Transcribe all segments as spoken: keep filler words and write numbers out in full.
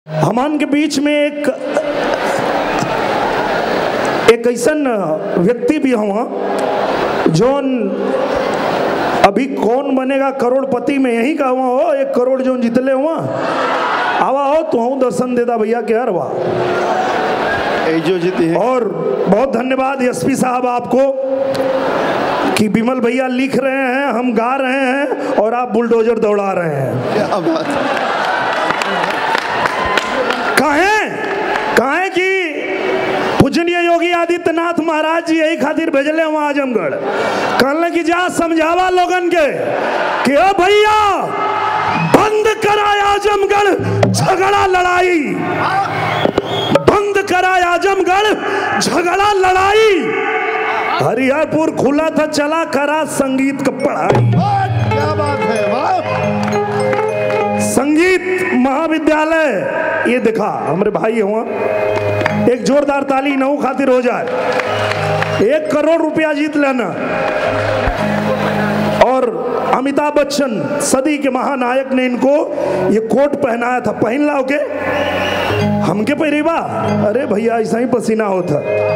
हमान के बीच में एक एक ऐसन व्यक्ति भी हुआ जोन अभी कौन बनेगा करोड़पति में यही का हुआ हो, एक करोड़ जो जितले हुआ आवा हो तो हूँ दर्शन देता भैया के हर वाह जो जीती है। और बहुत धन्यवाद एसपी साहब आपको कि विमल भैया लिख रहे हैं, हम गा रहे हैं और आप बुलडोजर दौड़ा रहे हैं। क्या बात है। कहें कहें कि पूजनीय योगी आदित्यनाथ महाराज जी यही खातिर भेजले वहां आजमगढ़, कहने की जा समझावा लोगन के कि ओ भैया बंद कराए आजमगढ़ झगड़ा लड़ाई, बंद कराए आजमगढ़ झगड़ा लड़ाई। हरिहरपुर खुला था चला करा संगीत का पढ़ाई। क्या बात है, वाह। संगीत महाविद्यालय ये दिखा हमारे भाई हुआ, एक जोरदार ताली नौ खातिर हो जाए, एक करोड़ रुपया जीत लेना। और अमिताभ बच्चन सदी के महानायक ने इनको ये कोट पहनाया था, पहन लाओ के हमके पहरेबा, अरे भैया ऐसा ही पसीना होता।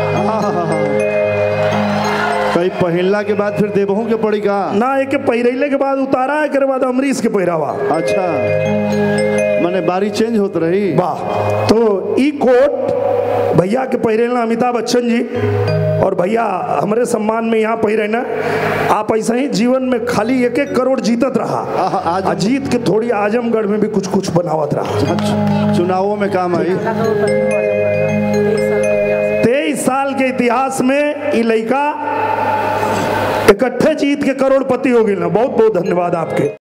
कई पहिला के बाद फिर देवहू के पड़ी का ना, एक पहिरैले के बाद उतारा है, के बाद अमरीश के पहिरावा। अच्छा, माने बारी चेंज होत रही। वाह। तो ई कोट भैया के पहिरेला अमिताभ बच्चन जी, और भैया हमारे सम्मान में यहाँ पहिरेना। आप ऐसा ही जीवन में खाली एक एक करोड़ जीतत रहा, आज जीत के थोड़ी आजमगढ़ में भी कुछ कुछ बनावत रहा, चुनावों में काम आई। तेईस साल के इतिहास में ये लड़का इकट्ठे जीत के करोड़पति हो गए ना। बहुत बहुत धन्यवाद आपके।